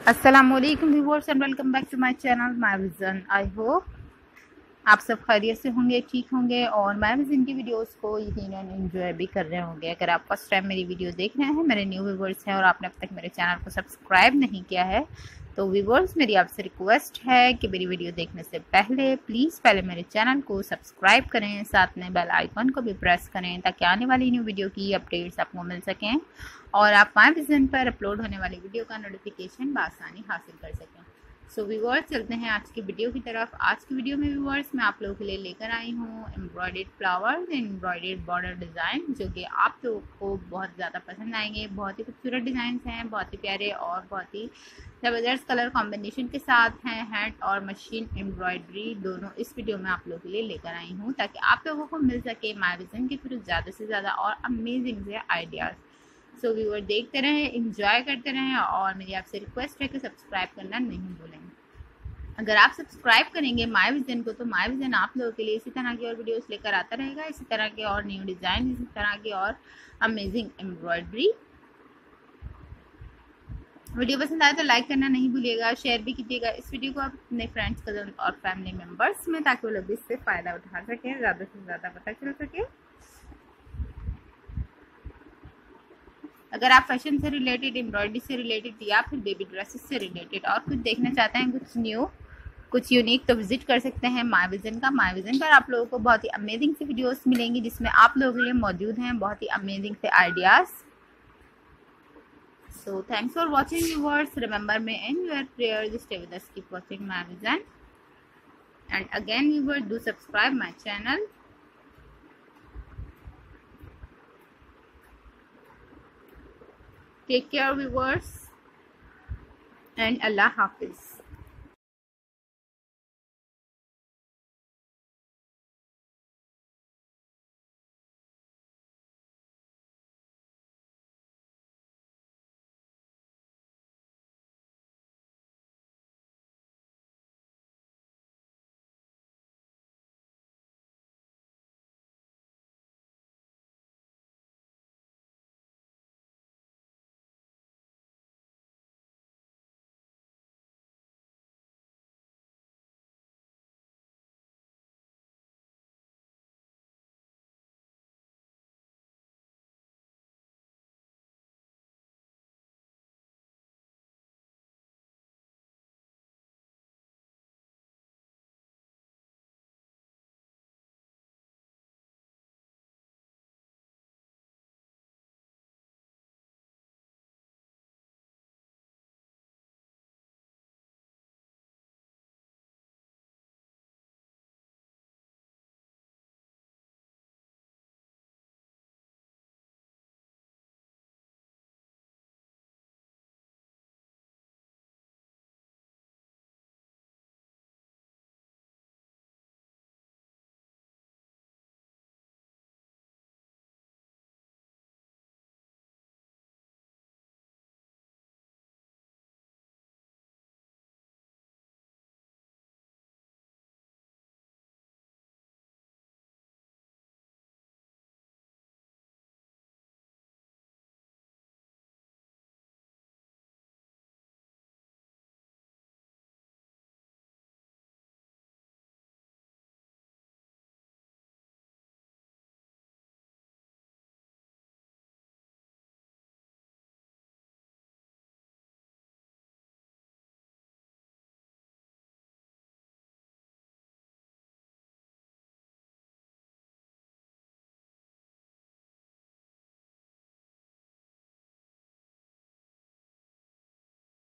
अस्सलामुअलैकुम viewers and welcome back to my channel my vision. I hope आप सब खैरियत से होंगे, ठीक होंगे और माय विज़न की वीडियोस को यकीनन एंजॉय भी कर रहे होंगे। अगर आप फर्स्ट टाइम मेरी वीडियो देख रहे हैं, मेरे न्यू व्यूअर्स हैं और आपने अब तक मेरे चैनल को सब्सक्राइब नहीं किया है, तो व्यूअर्स मेरी आपसे रिक्वेस्ट है कि मेरी वीडियो देखने से पहले प्लीज़ पहले मेरे चैनल को सब्सक्राइब करें, साथ में बेल आइकन को भी प्रेस करें ताकि आने वाली न्यू वीडियो की अपडेट्स आपको मिल सकें और आप माय विज़न पर अपलोड होने वाली वीडियो का नोटिफिकेशन बआसानी हासिल कर सकें। सो व्यूअर्स चलते हैं आज की वीडियो की तरफ। आज की वीडियो में व्यूअर्स मैं आप लोगों के लिए लेकर आई हूँ embroidered flowers embroidered border design, जो कि आप लोगों को बहुत ज़्यादा पसंद आएंगे। बहुत ही खूबसूरत डिज़ाइन हैं, बहुत ही प्यारे और बहुत ही ज़बरदस्त कलर कॉम्बिनेशन के साथ हैं। हैंड और मशीन एम्ब्रॉयडरी दोनों इस वीडियो में आप लोगों के लिए लेकर आई हूँ ताकि आप लोगों को मिल सके माय विज़न के थ्रू ज़्यादा से ज़्यादा और अमेजिंग से आइडियाज़। सो व्यूअर देखते रहें, इंजॉय करते रहें और मेरी आपसे रिक्वेस्ट है कि सब्सक्राइब करना नहीं भूलें। अगर आप सब्सक्राइब करेंगे माय विज़न को तो माय विज़न आप लोगों के लिए इसी तरह की और वीडियोस लेकर आता रहेगा, इसी तरह के और न्यू डिज़ाइन, इसी तरह की और अमेजिंग एम्ब्रॉयडरी। वीडियो पसंद आए तो लाइक करना नहीं भूलिएगा, शेयर भी कीजिएगा इस वीडियो को आप अपने फ्रेंड्स, कजन और फैमिली मेम्बर्स में, ताकि वो लोग भी इससे फ़ायदा उठा सकें, ज़्यादा से ज़्यादा पता चल सके। अगर आप फैशन से रिलेटेड, एम्ब्रॉयडरी से रिलेटेड या फिर बेबी ड्रेसेस से रिलेटेड और कुछ देखना चाहते हैं, कुछ न्यू, कुछ यूनिक, तो विजिट कर सकते हैं माय विज़न का। माय विज़न पर आप लोगों को बहुत ही अमेजिंग सी वीडियोस मिलेंगी जिसमें आप लोगों के लिए मौजूद हैं बहुत ही अमेजिंग से ideas. So thanks for watching viewers. Remember me in your prayer, stay with us, keep watching my vision and again viewers do subscribe my channel. Take care viewers and Allah Hafiz.